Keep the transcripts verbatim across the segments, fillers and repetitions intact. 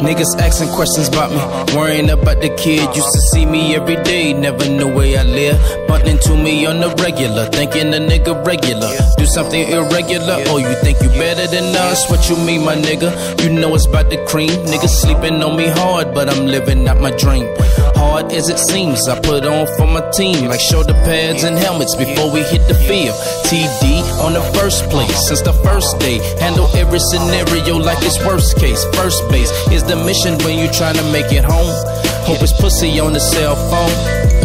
Niggas asking questions about me, worrying about the kid. Used to see me every day, never knew where I live. Bumped into me on the regular, thinking a nigga regular. Do something irregular, oh you think you better than us? What you mean, my nigga? You know it's about the cream. Niggas sleeping on me hard, but I'm living out my dream. Hard as it seems, I put on for my team, like shoulder pads and helmets before we hit the field. T D on the first place, since the first day. Handle every scenario like it's worst case. First base is the mission when you trying to make it home. Hope it's pussy on the cell phone.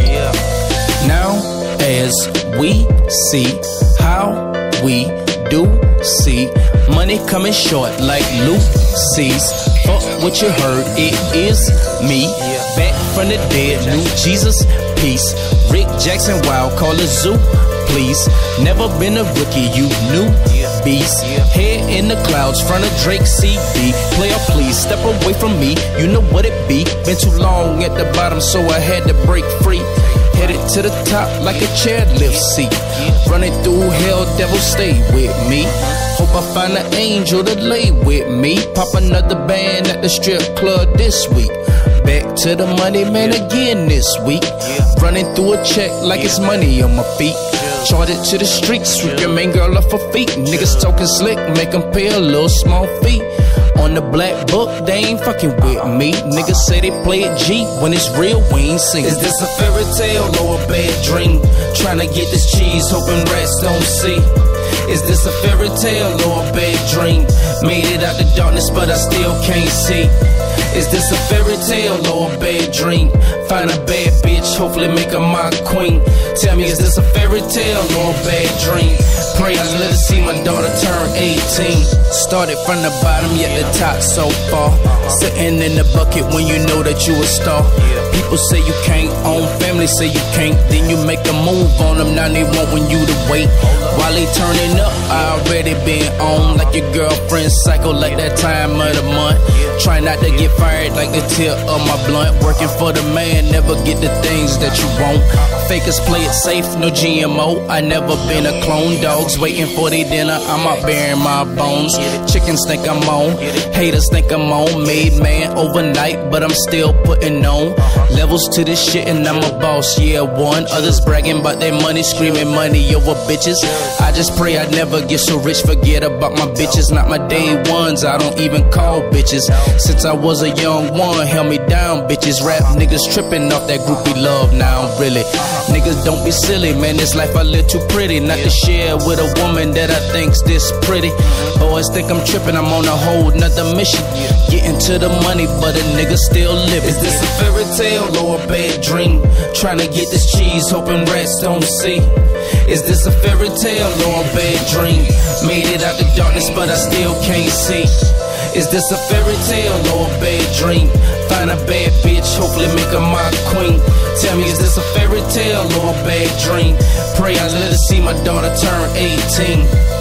Now, as we see how we do see money coming short like Lucy's. Fuck what you heard, it is me. Back from the dead, new Jesus, peace. Rick Jackson, wild, call a zoo, please. Never been a rookie, you new beast. Head in the clouds, front of Drake C D. Player, please, step away from me, you know what it be. Been too long at the bottom, so I had to break free. Headed to the top like a chairlift seat. Running through hell, devil, stay with me. Hope I find an angel to lay with me. Pop another band at the strip club this week. Back to the money, man, again this week. Running through a check like it's money on my feet. Charge it to the streets, sweep your main girl off her feet. Niggas talking slick, make them pay a little small fee. On the black book, they ain't fucking with me. Niggas say they play it G, when it's real, we ain't sing. Is this a fairy tale or a bad dream? Tryna get this cheese, hoping rats don't see. Is this a fairy tale or a bad dream? Made it out the darkness, but I still can't see. Is this a fairy tale or a bad dream? Find a bad bitch, hopefully make her my queen. Tell me, is this a fairy tale or a bad dream? Pray I let her see my daughter turn eighteen. Started from the bottom, yet the top so far. Sitting in the bucket when you know that you a star. People say you can't own, family say you can't. Then you make a move on them, now they wantin' you to wait. While they turning up, I already been on. Like your girlfriend psycho, like that time of the month. Try not to get fired like the tip of my blunt. Working for the man, never get the things that you want. Fakers play it safe, no G M O. I never been a clone. Dogs waiting for their dinner, I'm out burying my bones. Chickens think I'm on, haters think I'm on. Made man overnight, but I'm still putting on levels to this shit and I'm a boss, yeah, one. Others bragging about their money, screaming money over bitches. I just pray I never get so rich, forget about my bitches. Not my day ones, I don't even call bitches. Since I was a young one, held me down, bitches. Rap niggas tripping off that groupie love now, really. Niggas don't be silly, man, this life I live too pretty. Not to share with a woman that I think's this pretty. Boys think I'm tripping, I'm on a whole nother mission. Getting to the money, but a nigga still living. Is this a fairy tale or a bad dream? Trying to get this cheese, hoping rats don't see. Is this a fairy tale or a bad dream? Made it out the darkness, but I still can't see. Is this a fairy tale or a bad dream? Find a bad bitch, hopefully make her my queen. Tell me, is this a fairy tale or a bad dream? Pray I let her see my daughter turn eighteen.